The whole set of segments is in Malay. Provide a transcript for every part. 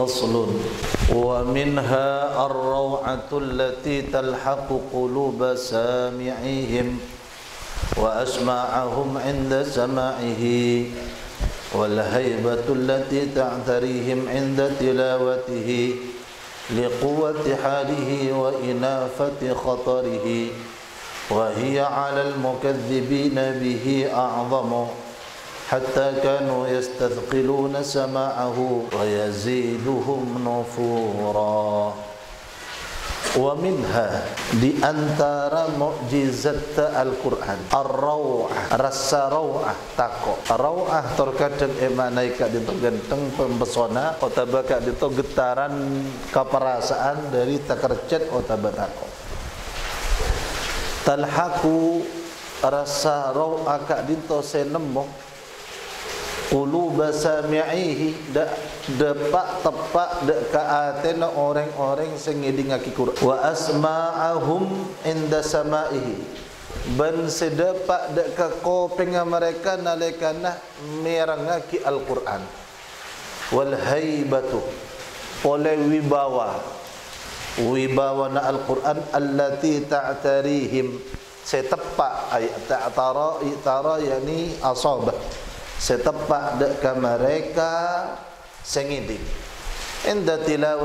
فصل ومنها الروعة التي تلحق قلوب سامعيهم وأسماعهم عند سماعه والهيبة التي تعتريهم عند تلاوته لقوة حاله وإنافة خطره وهي على المكذبين به أعظم حتى كانوا يستثقلون سماعه ويزيدهم نفورا. ومنها di antara mukjizat Al-Quran ar-raw'ah, rasa raw'ah tako raw'ah terkadang emanai kak dito genteng pempesona otaba kak dito getaran keperasaan dari takercet otaba tako talhaku rasa raw'ah kak dito senemo quluba sami'ihi depak tepak dek kaatena orang-orang sing ngidingaki Quran wa asma'ahum inda sama'ihi ban sedepak dek ka kopeng mereka nalikana mirangaki Al-Quran wal haibatu oleh wibawa na Al-Quran allati ta'tarihim setepak ayat ta'tara yani asabah setepak dekat mereka sengidik inda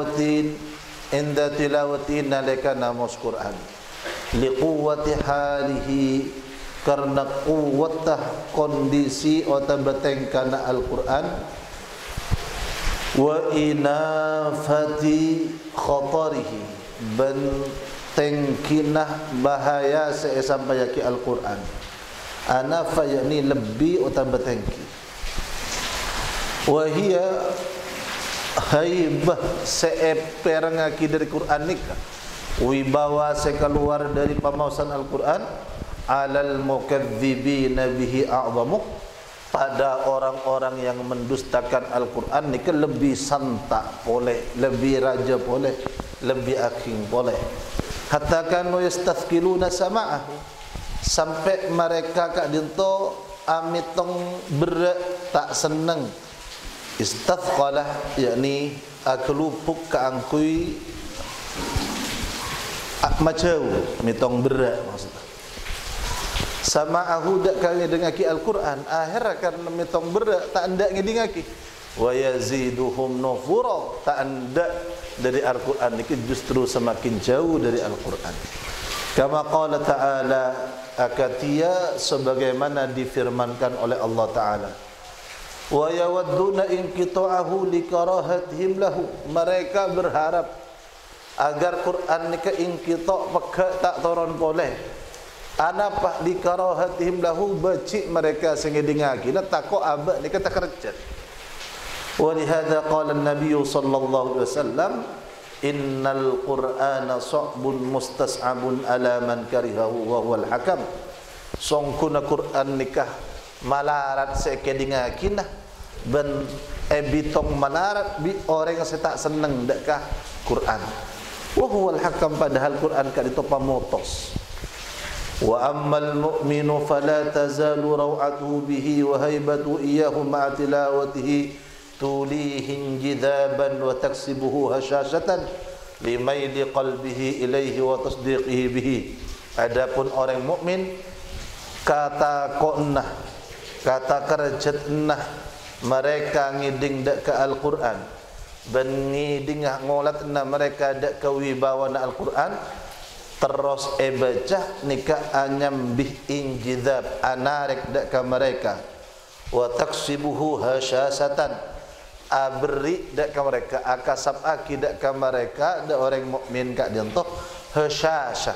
tilawatin nalika namus Quran liquwati halihi karena kuwatah kondisi atau betengkana Al-Quran wa inafati khatarihi bentengkinah bahaya sesampaiaki Al-Quran anafa yakni lebih atau betengki wahia haibah seeperangaki dari Quran nikah wibawa sekeluar dari pemausan Al-Quran alal mukadzibina bihi a'zamu pada orang-orang yang mendustakan Al-Quran nikah lebih santak boleh, lebih raja boleh, lebih aking boleh hatta kanu yastathqiluna sama'ahu sampai mereka kak dinto amitong berat tak senang istathqalah yakni akelupuk kaangkui macau mitong berat maksudnya sama aku dak kali dengaki Al-Quran akhir karena mitong berat tak ndak ngedingaki wa yaziduhum nufura tak ndak dari Al-Quran ini justru semakin jauh dari Al-Quran kama qala ta'ala akatia sebagaimana difirmankan oleh Allah Ta'ala wa yawadduna inqita'ahu likarahatihim lahu mereka berharap agar Quran ni ke inqita' peka tak turun boleh anapa likarahatihim lahu becik mereka sengedingaki nak takok abak ni kata kerjat wa lihadza qala an-nabiy sallallahu alaihi wasallam innal qur'ana sa'bun mustas'abun ala man karihahu wa huwal hakam songkuna Quran nikah malarat sekedingakinah ben ebitong malarat bi orang yang tak seneng dekkah Quran wa huwal hakam padahal Quran ka itu pamotos wa ammal mu'minu fala tazalu raw'atuhu bihi wa haibatu iyyahu ma'a tilawatihi tulihin jidaban wa taksibuhu hasyashatan limaili qalbihi ilaihi wa tasdiqihi bihi adapun orang mukmin kata qonnah kata kerjatnah mereka ngiding dak ke Al-Quran ben ngiding ngolatna mereka dak ke wibawana Al-Quran terus ebacah nikah anyambih injidab anarek dak ke mereka wa taksibuhu hasyashatan abri dak ka mereka akasab aki dak ka mereka dak orang mukmin kak dientoh hasyasah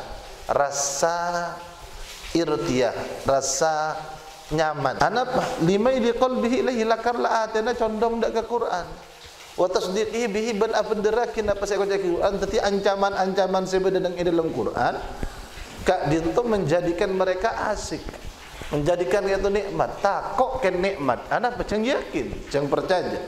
rasa irtiyah rasa nyaman anapa limai di qalbihi ilahi lakarla atena condong dak ke Quran wa tasdiqihi bihi ban afdarakin apa saya baca Quran tetapi ancaman-ancaman sebedang dalam Quran kak dientoh menjadikan mereka asik menjadikan itu nikmat takok ken nikmat anapa ceng yakin ceng percaya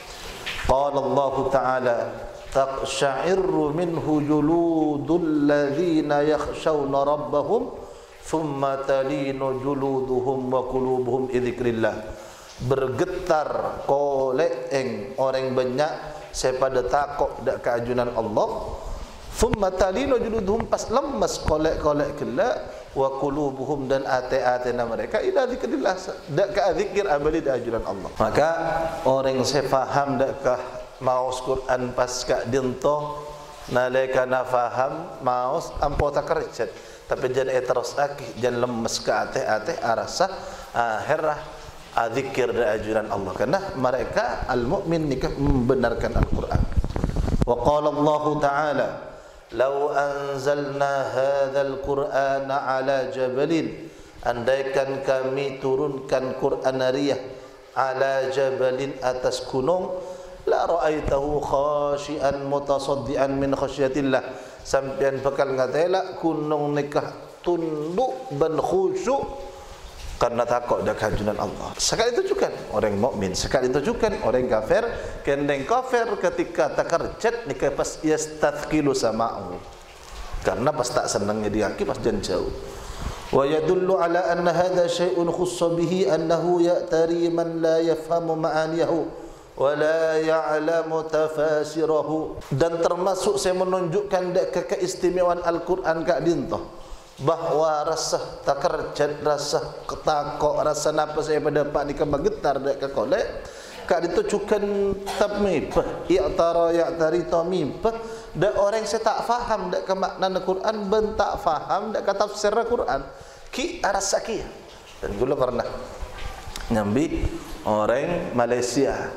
qala Allah Ta'ala taqsha'irru minhu juludul ladzina yakhshawna rabbahum thumma talinu juluduhum wa qulubuhum idzikrillah bergetar koleeng orang banyak saya pada takut dak keajunan Allah. Thumma talinu juluduhum, pas lemas kolek-kolek kelak, wa qulubuhum, dan ate-atena mereka ila zikrillah, dak ka zikir abadi dak ajunan Allah. Maka orang saya faham dak ka maus Quran pas ka dinto nalika na faham maus ampo takarcet, tapi jangan terus aki, jangan lemes ke ate-ate arasa akhirah zikir dan ajuran Allah, karena mereka al-mu'min nikah membenarkan Al-Quran. Wa qala Allah Ta'ala, "Law anzalna hadzal Qur'ana 'ala jabalin", andaikan kami turunkan Quran Ariyah, ala jabalin, atas gunung, la ra'aitahu khashian mutasaddian min khasyatillah, sampean bakal ngatela gunung nikah tunduk dan khusyuk karena takut dak kajunan Allah. Sekali itu juga orang mukmin, sekali itu juga orang kafir. Kendeng kafir ketika takarjat nikah pas yastathqilu sama'u, karena pas tak senangnya diaki pas jangan jauh. Wa yadullu ala anna hadha syai'un khussa bihi annahu ya'tari man la yafhamu ma'aniyahu wa la ya'lamu tafasirahu. Dan termasuk saya menunjukkan keistimewaan Al-Quran kak dintoh, bahwa rasa takarjat, rasa ketakok, rasa napa saya pada pak ni kemagetar dak ke kolek kak ditujukan tamipah i'tara ya'tari tamipah dak orang saya tak faham dak ke makna Quran, ben tak faham dak ke tafsir Quran ki rasa ki. Dan gula pernah nyambi orang Malaysia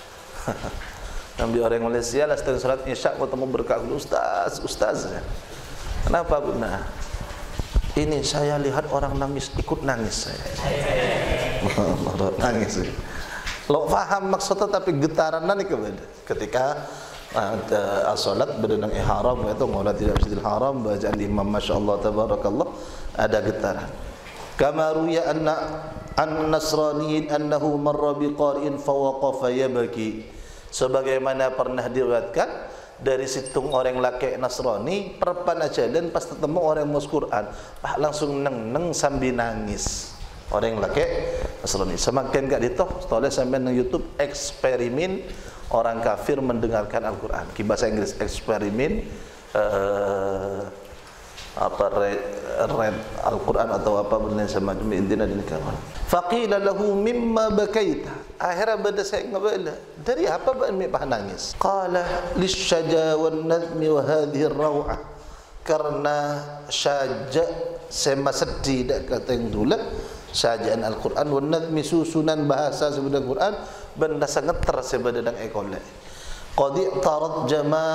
nyambi orang Malaysia lah setengah salat isya ketemu berkat ustaz. Kenapa Bunda? Ini saya lihat orang nangis, ikut nangis saya. Nangis. Lo faham maksudnya tapi getaran nanti ketika as-salat berdendang ihram itu mula tidak Masjidil Haram bacaan imam masyaallah tabarakallah ada getaran. Kama ruya anna an-nasraniyin annahu marra biqari'in fa waqafa yabki. Sebagaimana pernah diriwayatkan dari situng orang laki Nasrani perpan jalan pas ketemu orang mus Quran langsung neng sambil nangis. Orang laki Nasrani semakin gak ditoh setelah sampai nang YouTube eksperimen orang kafir mendengarkan Al-Quran ki bahasa Inggris eksperimen read Al-Quran atau apa benda semacam intinya di negara. Faqila lahu mimma bakaita, akhirnya benda saya ngabala dari apa ban mi nangis. Qala lisyaja wan nadmi wa hadhihi ar-raw'ah, karena syaja sema sedih dak kata yang dulu syajaan Al-Quran wan nadmi susunan bahasa sebenar Quran benda sangat tersebut dalam ekole. Qad i'tarat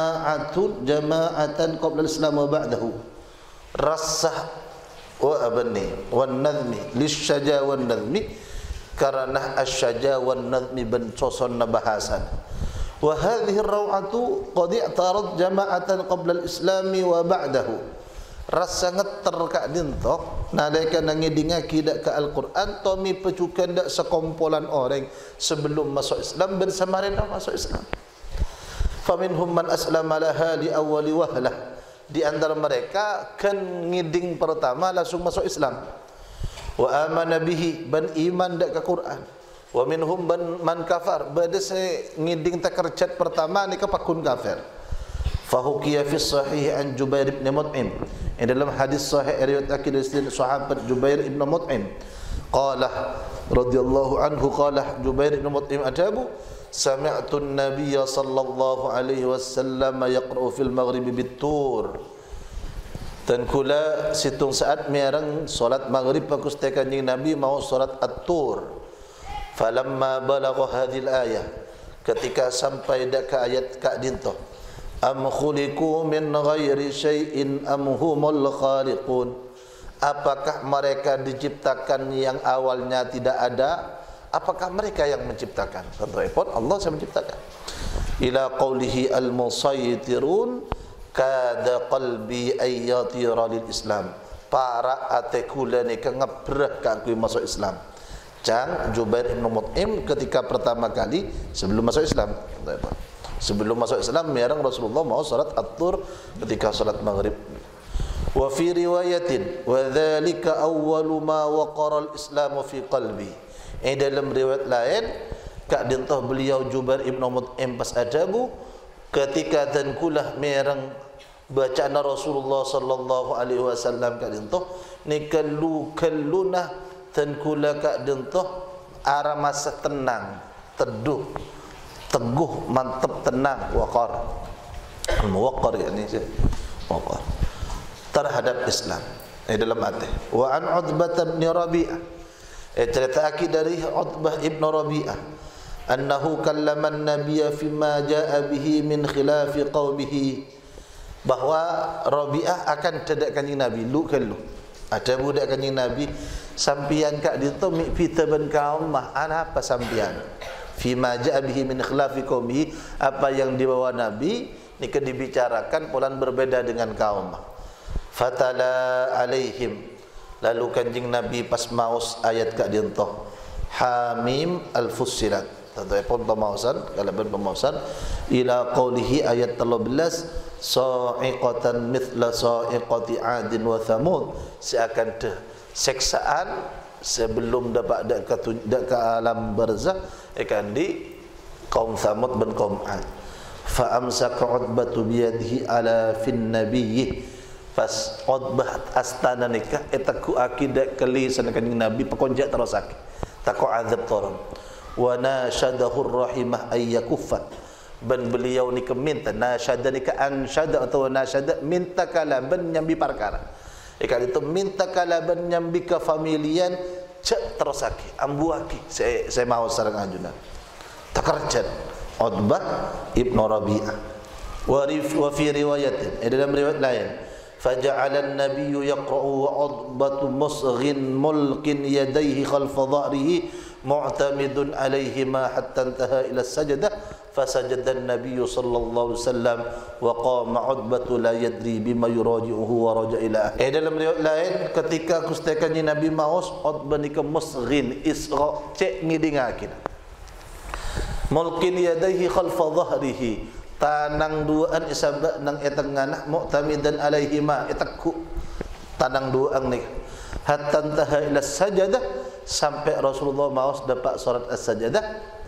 jama'atan qabla al-islam wa ba'dahu, rasah wa abani wan nadmi lisyaja wan nadmi, karena asyaja wan nadmi bencoson bahasan. Wa hadhihi ar-raw'atu qad i'tarat jama'atan qabla al-islami wa ba'dahu, rasa ngeter kak dintok nalika nangidingaki dak ke Al-Quran tomi pecukan dak sekumpulan orang sebelum masuk Islam ben samarin masuk Islam. Faminhum man aslama laha li awwali wahlah, di antara mereka kan ngiding pertama langsung masuk Islam. Wa amana bihi, ban iman dak ke Quran. Wa minhum man kafar, bada saya ngiding takarjat pertama ni kapakun kafir. Fahukiya fi sahih an Jubair ibn Mut'im, dalam hadis sahih riwayat dari sahabat Jubair ibn Mut'im qala radhiyallahu anhu, qala Jubair ibn Mut'im ajabu sami'tu an-nabiy sallallahu alaihi wasallam yaqra'u fil maghrib bit-tur. Dan kula situng saat merang solat maghrib bagus kanjeng Nabi mau solat at-tur. Falamma balagha hadhil ayah, ketika sampai dak ayat ka dinto, am khuliqu min ghairi syai'in am humul khaliqun, apakah mereka diciptakan yang awalnya tidak ada, apakah mereka yang menciptakan? Repot, Allah yang menciptakan. Ila qawlihi al-musaytirun kada qalbi ayyatira lil Islam, para atekula ni ka ngebrah ka aku masuk Islam. Cang Jubair ibn Mut'im ketika pertama kali sebelum masuk Islam, sebelum masuk Islam merang Rasulullah mau salat at-tur ketika salat maghrib. Wa fi riwayatin wa dzalika awwalu ma waqara al-islam fi qalbi, dalam riwayat lain kak dintah beliau Jubair ibn Mut'im pas ajabu ketika dan kulah mereng bacaan Rasulullah sallallahu alaihi wasallam kat dintoh ni kalluna dan kula kat dintoh ara masa tenang, teduh, teguh, mantap, tenang, waqar. Al-muwaqqar yani waqar terhadap Islam dalam hati. Wa an Utbah bin Rabi'ah, cerita akid dari Utbah ibn Rabi'ah, annahu kallama an-nabiyya fima jaa bihi min khilafi qaumihi, bahwa Rabi'ah akan tidak kanjing Nabi lu kellu ada budak kanjing Nabi sampian kak ditu mi pitaban kaum mah ana apa sampian fima jaa bihi min khilafi qaumihi, apa yang dibawa Nabi nika dibicarakan polan berbeda dengan kaum. Fatala alaihim, lalu kanjing Nabi pas maus ayat kak dintoh Hamim al-Fussilat, tentu pun pemausan kalaban pemausan ila qaulihi ayat 13 sa'iqatan mithla sa'iqati 'adin wa thamud, seakan seksaan sebelum dapat dak ke alam barzakh akan di kaum Thamud dan kaum 'Ad. Fa amsaka Utbah biyadihi ala fin nabiyyi, pas Utbah astana nikah etaku akidah keli sanakan Nabi pekonjak terus ak takut azab toron. Wa nasyadahu rahimah ayyakuffa, ban beliau ni keminta nasyada ni ke ansyada atau nasyada minta kalaban nyambi perkara ikan itu minta kalaban nyambi ke familian cek terus ak ambuaki saya mau sareng ajunan takarjan Utbah ibn Rabi'ah. Wa fi riwayatin, dalam riwayat lain, faja'ala an-nabiyyu yaqra'u wa Utbatu musghin mulkin yadayhi khalfa dhahrihi mu'tamidun alayhima hatta intaha ila as-sajdah fasajada an-nabiyyu sallallahu alaihi wasallam wa qama Utbatu la yadri bima yuraji'uhu wa raja'a ila ahli. Dalam riwayat lain ketika kustakannya Nabi maus Utbah ni ke musghin isra cek ngidingakin mulkin yadayhi khalfa dhahrihi, tanang duaan isabak nang etenganah mu'tamidan alaihima etakku tanang duang ni hatta intaha ila sajadah, sampai Rasulullah maus dapat surat as-sajadah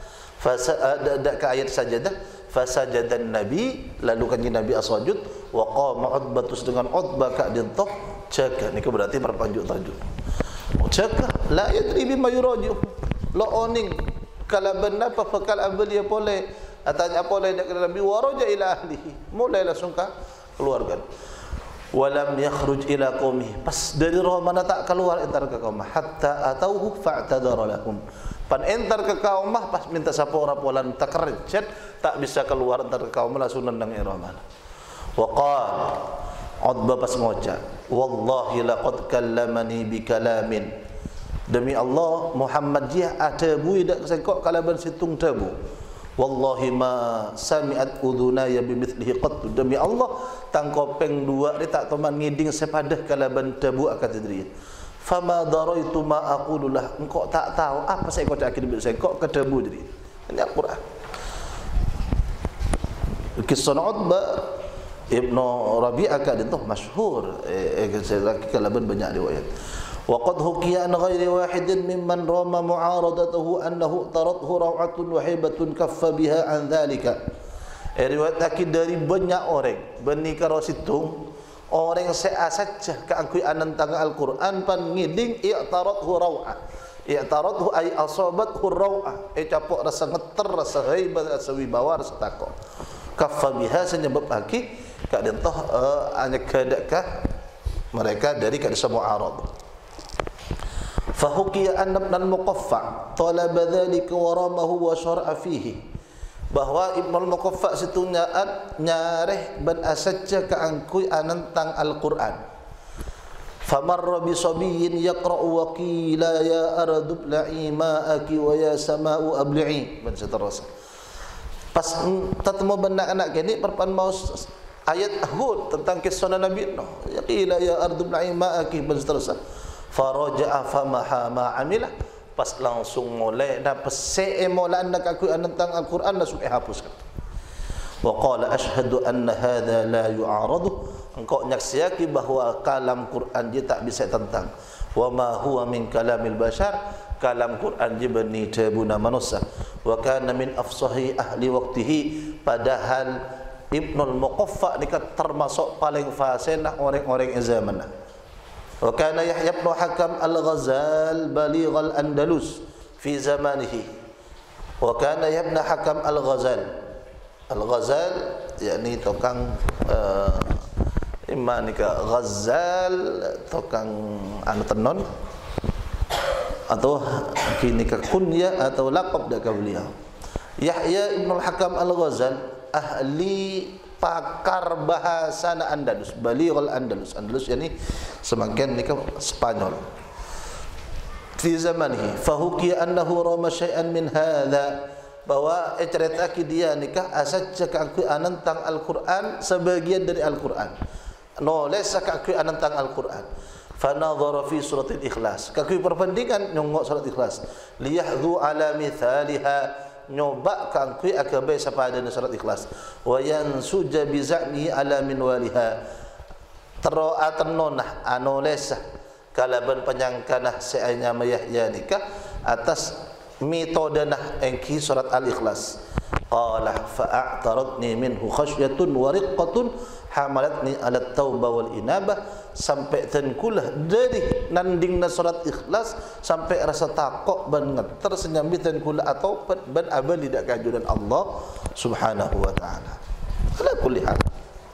ada ke ayat sajadah fasajadan nabi, lalu kanjeng Nabi aswajud wa qama Utbah dengan Utbah kak dintoh jaga ni berarti perpanjuk tajuk jaga la yadri bima yuraju lo oning kalau benar apa bekal abel dia boleh atanya apa oleh dak Nabi waraja ila ahlihi, mulailah sungka keluarga walam yakhruj ila qaumihi, pas dari roh mana tak keluar entar ke kaum hatta atauhu fa'tadara lahum, pan entar ke kaum pas minta sapa ora polan takerjet tak bisa keluar entar ke kaum langsung nendang roh mana. Wa qala Utbah pas ngoca wallahi laqad kallamani bi kalamin, demi Allah Muhammad dia ada bui dak sengkok kalaban situng tabu, wallahi ma sami'at udhunaya bimithlihi qat, demi Allah tangkopeng dua dia tak teman ngiding sepadah kalaban tabu akadri. Fama daraitu ma aqululah, engkau tak tahu apa saya kau cakap demi sengkok ke tabu jadi. Ini Al-Quran. Kisah Utbah Ibnu Rabi'ah kadang tu masyhur kalaban banyak riwayat. وقد حكي عن غير واحد ممن رام معارضته أنه طردته روعة وهيبة كف بها عن ذلك. Riwayat akid dari banyak orang benika rositung orang saya saja keangkui tentang Al-Quran pan ngiding i'taradhu raw'ah, i'taradhu ay asabathu raw'ah, capok rasa ngeter, rasa haibat, rasa wibawa, rasa takut kaffa biha senyebab haki kadang toh hanya kedakah mereka dari kadang mu'arad. Fahukiya an Ibn al-Muqaffa talaba dhalika wa ramahu wa syar'a fihi, bahwa Ibn al-Muqaffa situ nyareh ban asajja keangkui tentang Al-Quran. Famarra bi sabiyyin yaqra'u wa qila ya ardu bla'i ma'aki wa ya sama'u abli'i, ban seterusnya. Pas tatmu benak anak kini perpan mau ayat Hud tentang kisah Nabi Nuh, ya qila ya ardu bla'i ma'aki, ban seterusnya. Faraja'a famaha ma amilah, pas langsung mulai dapat seemolan nak aku tentang Al-Quran langsung hapuskan. Wa qala asyhadu anna hadha la yu'aradu, engkau nyaksiaki bahwa kalam Quran dia tak bisa tentang. Wa ma huwa min kalamil bashar, kalam Quran dia bani tabuna manusia. Wa kana min afsahi ahli waqtihi, padahal Ibnul Muqaffa ni termasuk paling fasih nak orang-orang zaman. Wa kana Yahya ibn Hakam al-Ghazal baligh al-Andalus fi zamanihi. Wa kana Yahya ibn Hakam al-Ghazal. Al-Ghazal yakni tukang imma ni ka Ghazal tukang anu tenon atau kini ka kunya atau laqab dak beliau. Yahya ibn Hakam al-Ghazal ahli pakar bahasa Andalus, balighul Andalus. Andalus yani semakin ni Spanyol. Fi zamanihi fahuki annahu rama syai'an min hadha, bahwa cerita dia nikah asal cakap aku tentang Al-Quran, sebagian dari Al-Quran. No, lesa aku tentang Al-Quran. Fa nadhara fi surat Al-Ikhlas. Aku perbandingan nyongok surat Ikhlas. Liyahdhu ala mithaliha, nyoba kangkui akabai sepada surat Ikhlas. Wa yansuja bi za'mi ala min waliha, tero atenonah anolesa kalaban penyangkanah seanya Yahya nikah atas mitodanah engki surat Al-Ikhlas. Qala fa'ataradni minhu khasyatun wa riqqatun hamalatni ala taubah wal inabah, sampai tenkulah dari nandingna surat Ikhlas sampai rasa takut banget tersenyambi tenkulah atau ban abali dak kajudan Allah Subhanahu wa taala. Ala kulli hal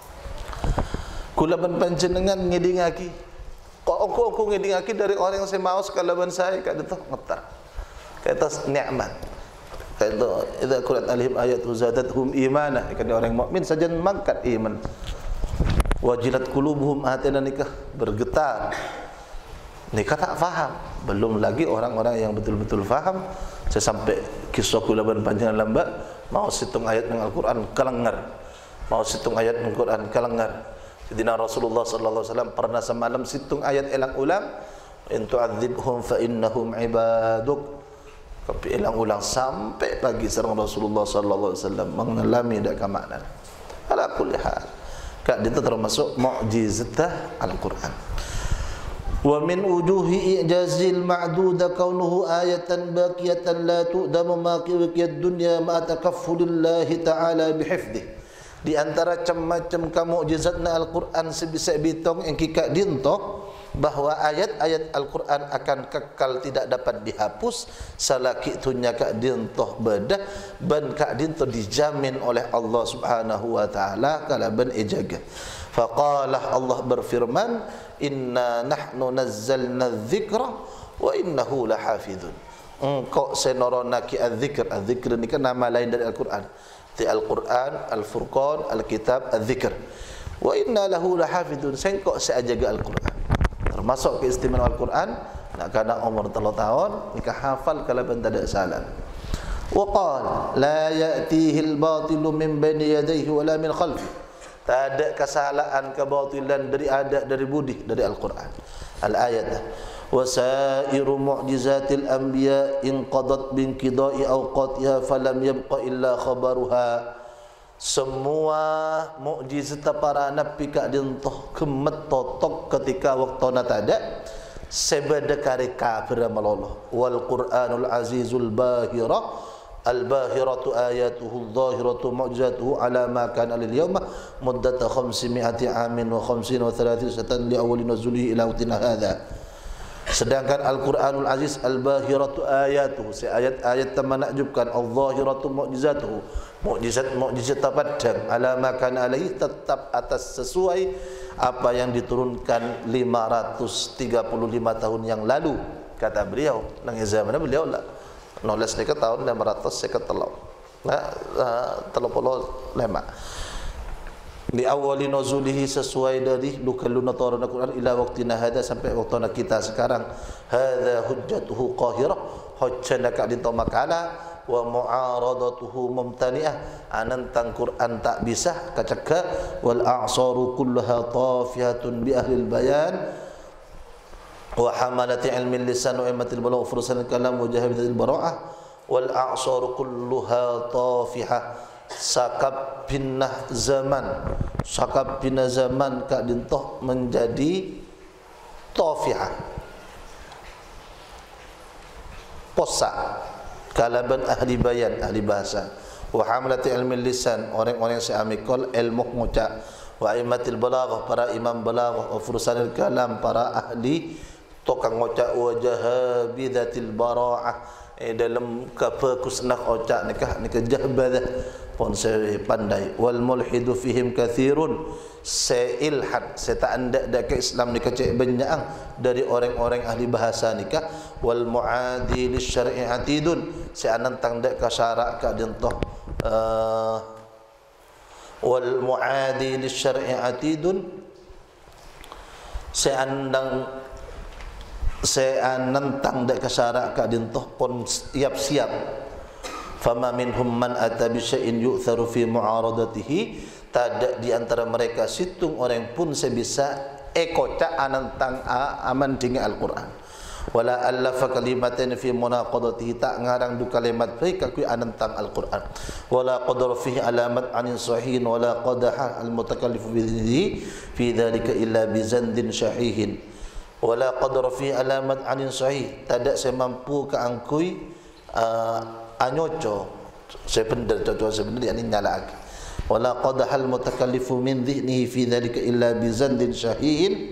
kula ban panjenengan ngidingaki kok aku ngidingaki dari orang yang saya mau sekalaban saya kad itu ngetar kata nikmat. Kata idza qurat alaihim ayatu zadatuhum imana, kata orang mukmin saja mangkat iman. Wajilat qulubuhum, hatinya nikah bergetar. Nikah tak faham, belum lagi orang-orang yang betul-betul faham. Saya sampai kisah kulaban panjangan lambat, mau situng ayat dengan Al-Quran kelengar, mau situng ayat dengan Al-Quran kelengar. Jadi Rasulullah sallallahu alaihi wasallam pernah semalam situng ayat ulang-ulang, in tu'adzibhum fa innahum ibaduk. Tapi ulang-ulang sampai pagi sareng Rasulullah sallallahu alaihi wasallam mengalami dak makna. Ala kulli hal, kak itu termasuk mukjizatah Al-Quran. Wa min wujuhi i'jazil ma'duda kaunuhu ayatan baqiyatan la tu'damu ma qiyad dunya ma takaffulillahi ta'ala bihifdhi. Di antara macam-macam mukjizatna Al-Quran sebisa bitong yang kikak dintoh bahwa ayat-ayat Al-Quran akan kekal tidak dapat dihapus salaki tunya kak dintoh bedah ban kak dintoh dijamin oleh Allah Subhanahu wa taala kala ban ijaga. Faqala, Allah berfirman, inna nahnu nazzalna dzikra wa innahu lahafizun. Engkau senoronaki az-zikr. Az-zikr ini kan nama lain dari Al-Quran. Al-Quran, Al-Furqan, Al-Kitab, Az-Zikr. Wa inna lahu lahafizun. Sengkok seajaga Al-Quran. Termasuk keistimewaan Al-Quran, nak kana umur 3 tahun nikah hafal kalau ben tak ada salah. Wa qala la ya'tihi al-batilu min bayni yadayhi wa la min khalfi. Tak ada kesalahan kebatilan dari budi dari Al-Quran. Al-ayat wa sa'iru mu'jizatil anbiya in qadat bin qidai awqatiha falam yabqa illa khabaruha. Semua mukjizat para nabi kak dintoh kemet totok ketika waktu natada sebeda karika beramalollah. Wal Qur'anul Azizul Bahira al-bahiratu ayatuhu dhahiratu mu'jizatuhu ala ma kana lil yawma muddata 500 amin wa 50 wa 30 sanatan li awwal nuzulihi ila waqtina hadha. Sedangkan Al-Quranul Aziz al-bahiratu ayatuhu, ayat-ayat menakjubkan, al-zahiratu mu'jizatuhu, mukjizat padang, ala ma kana alaihi, tetap atas sesuai apa yang diturunkan 535 tahun yang lalu, kata beliau. Nang zaman beliau lah nulis ni ke tahun 553 di awali nuzulihi, sesuai dari lukaluna turun Al-Quran ila waqtina hada, sampai waktu kita sekarang. Hadza hujjatuhu qahirah, hujjana ka dinto makala, wa mu'aradatuhu mumtani'ah, anantang Quran tak bisa kacaka. Wal a'saru kullaha tafihatun bi ahli al-bayan wa hamalati ilmi lisan wa imatil balagh furusan kalam wa jahidatil bara'ah. Wal a'saru kulluha tafihah, sakab binah zaman, sakab binah zaman kak dintoh menjadi tafi'ah, posa kalaban ahli bayan, ahli bahasa. wa hamlati ilmi lisan, orang-orang yang amikol ilmu ngucap, wa aimatil balaghah, para imam balaghah, wa furusanil kalam, para ahli tukang ngucap, wa jahabidatil bara'ah, dalam kepekusnah ucap nikah jahbadah pun saya pandai, wal mulhidu fihim kathirun, saya ilhad, saya tak anda ke Islam nikah cek banyak dari orang-orang ahli bahasa nikah, wal muadi lisyar'i atidun, saya nantang dak ke syarak ka dintoh, wal muadi lisyar'i atidun, saya nantang dak ke syarak ka dintoh pun siap-siap. Fama minhum man ata bi syai'in yu'tharu fi mu'aradatihi, tak di antara mereka situng orang pun sebisa ekoca anantang aman dengan Al-Quran, wala allafa kalimatan fi munaqadatihi, tak ngarang du kalimat baik aku anantang Al-Quran, wala qadar fihi alamat anin sahihin, wala qadaha al-mutakallifu bihi fi dhalika illa bi zandin syahihin, wala qadar fihi alamat anin sahih, tak saya mampu ke angkui anyoco sebenar cocok sebenar yakni nyala lagi, wala qadahal mutakallifu min dhihnihi fi dhalika illa bi zandin syahihin.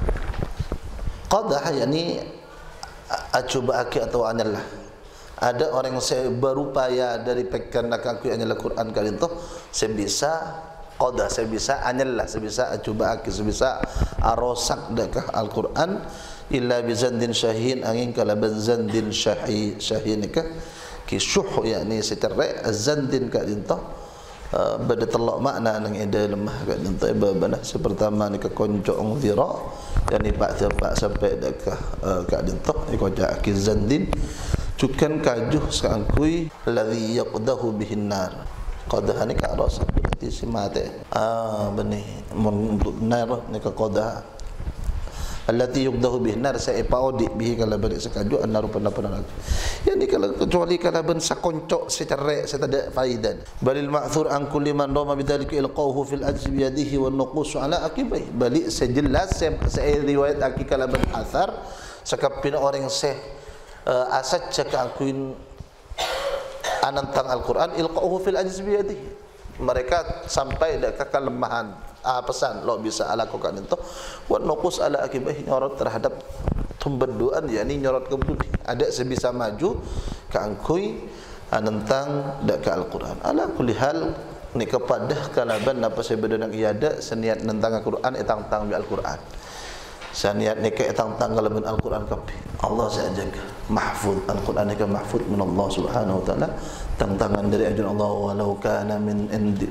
Qadah yakni acuba aki atau anallah, ada orang yang saya berupaya dari pekan nak aku anyal Al-Quran kali itu, saya bisa qadah, saya bisa anyallah, saya bisa acuba aki, saya bisa arosak dakah Al-Quran illa bi zandin syahihin, angin kalaban zandin syahihin nikah kisyuh yakni secara azandin kat dinta bada telak makna nang ida lemah kat dinta babana sepertama ni ke koncong zira yani pak sampai dekah kat dinta ikoja kizandin cukan kajuh sangkui ladzi yaqdahu bihin nar, qadah ni ka rasa berarti simate benih nar ni ke qadah allati yuqdahu bihin nar, saya paudi bihi kalau balik sekaju annar pernah lagi. Yani kalau kecuali kalau ben sakoncok secara saya tak ada faidan. Balil ma'thur an kulli man rama bidzalika ilqahu fil ajz bi yadihi wan nuqus ala aqibai. Balik sejelas saya riwayat aki kalau ben athar sakapin orang saya asad cakap akuin anantang Al-Quran ilqahu fil ajz bi yadihi. Mereka sampai dekat kelemahan pesan lo bisa lakukan itu wa nuqus ala akibah, nyorot terhadap tumbeduan yakni nyorot ke budi ada sebisa maju ke angkui anentang dak ke Al-Quran. Ala kulli hal ni kepada kalaban apa saya bedenang iada seniat nentang Al-Quran etang-tang bi Al-Quran, seniat ni ke etang-tang kalaban Al-Quran kapi Allah saya jaga mahfuz Al-Quran ni ke mahfuz min Allah subhanahu wa ta'ala, tantangan dari ajun Allah walau kana min indi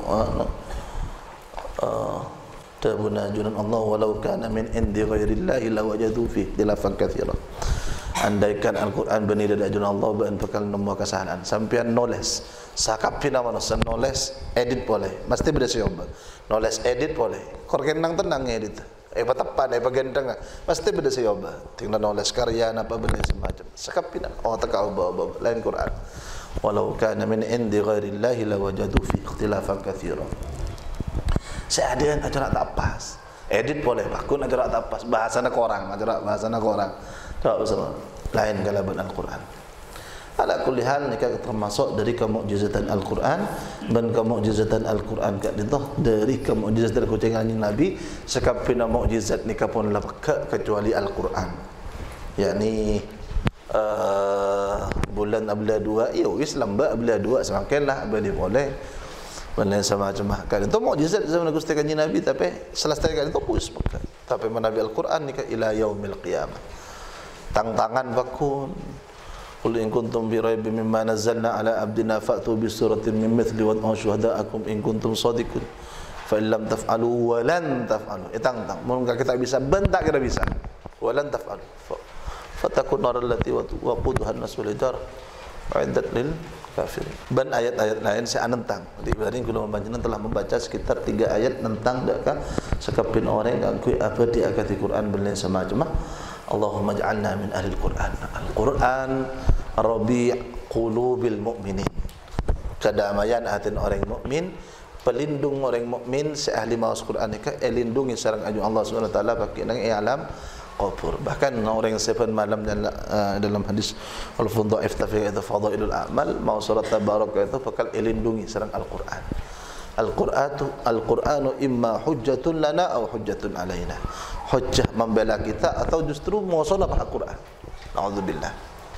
tabunajunan Allah walau kana min indi ghairillahi lawajadu fi ikhtilafan katsira. Andaikan Al-Quran benih dari ajun Allah ban bakal nemu kesalahan sampean noles sakapina manusia noles edit boleh mesti beda sioba noles edit boleh korkenang tenang edit patepan pagendang mesti beda sioba tinggal noles karya apa benih semacam sakapina takau bawa lain Quran walau kana min indi ghairillahi lawajadu fi ikhtilafan katsira. Saya ada yang ajarak tak pas, edit boleh, bakun ajarak tak pas, bahasana korang, ajarak bahasana korang, tak bersama lain kalaban Al-Quran. Ala kulli hal ni termasuk dari kemukjizatan Al-Quran dan kemukjizatan Al-Quran kat dintoh dari kemukjizatan kucingan Nabi sekapina mukjizat ni kapun lapka kecuali Al-Quran. Yakni bulan abla 2, ya Islam ba abla 2 semakinlah boleh. Benda sama macam kan itu mukjizat zaman Gusti Kanjeng Nabi, tapi selesai kali itu puas pakai. Tapi menabi Al-Quran ni ka ila yaumil qiyamah. Tantangan bakun. Qul in kuntum bi raibin mimma nazzalna ala abdina fa'tu bi suratin min mithli wa syuhada'akum in kuntum shadiqun. Fa in lam taf'alu wa lan taf'alu. Tang mun kita bisa bentak kita bisa. Wa lan taf'alu. Fatakun nar allati waquduha an-nas wal hijar. A'iddat lil kafirin. Dan ayat-ayat lain saya anentang. Di baring kula membaca telah membaca sekitar 3 ayat tentang dekat sekapin orang yang kui apa di akati Quran benda semacam. Allahumma ij'alna min ahli al-Quran. Al-Quran rabi' qulubil mu'minin. Kedamaian hati orang mukmin, pelindung orang mukmin seahli maus Quran ni ka lindungi sareng aju Allah Subhanahu wa taala pakai nang i'lam kubur. Bahkan orang yang sepen malam dalam hadis walaupun dhaif tapi itu fadailul a'mal mau surat tabarak itu bakal dilindungi sareng Al-Qur'an. Al-Qur'anu imma hujjatun lana aw hujjatun alaina. Hujjah membela kita atau justru muasalah Al-Qur'an. Nauzubillah.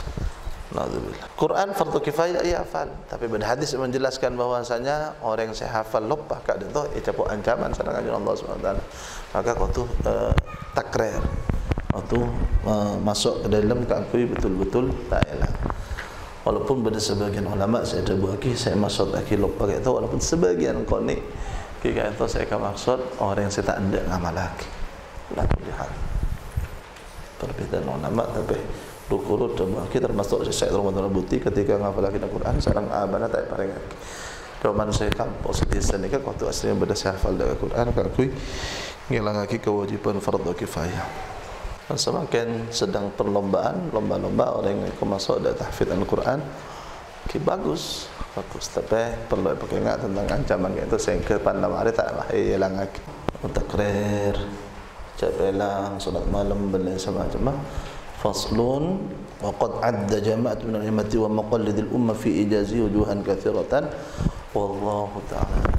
Quran fardu kifayah ia hafal, tapi pada hadis menjelaskan bahwasanya orang yang saya hafal lupa kak itu itu ancaman sareng Allah Subhanahu wa taala. Maka kau tu takrir. Kau masuk ke dalam keakui betul-betul tak elah. Walaupun pada sebagian ulama saya ada buaki saya maksud lagi lupa itu walaupun sebagian kau ni kira itu saya akan maksud orang yang saya tak hendak ngamal lagi. Lah lihat. Perbedaan ulama tapi dukurut kita termasuk Syekh Ramadan Al-Buti ketika ngafal lagi Al-Quran sareng abana tak pareng lagi. Doman saya kampus di sana kan waktu aslinya pada saya hafal Al-Quran kakui ngilang lagi kewajiban fardu kifayah. Semakin sedang perlombaan lomba-lomba orang yang masuk dah tahfidz Al-Quran bagus tapi perlu pakai ingat tentang ancaman itu sehingga pandang hari tak lah hilang lagi takrir jabelang solat malam dan lain semacam. Faslun wa qad adda jama'atu min al-himmati wa maqallidil umma fi ijazi wujuhan katsiratan wallahu ta'ala